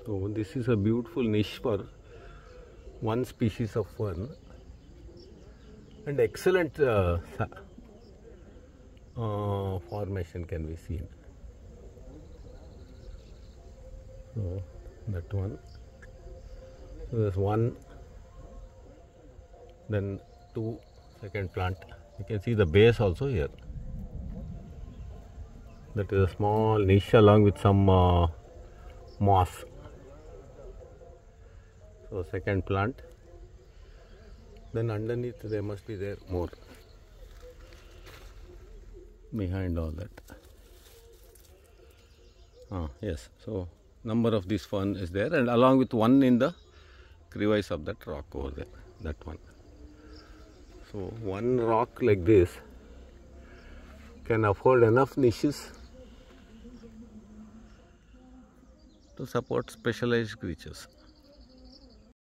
So this is a beautiful niche for one species of fern, and excellent formation can be seen. So that one. So there's one, then two, second plant. You can see the base also here. That is a small niche along with some moss. So second plant. Then underneath there must be there more. Behind all that. Yes. So number of this fern is there, and along with one in the crevice of that rock over there. That one. So one rock like this can afford enough niches to support specialized creatures.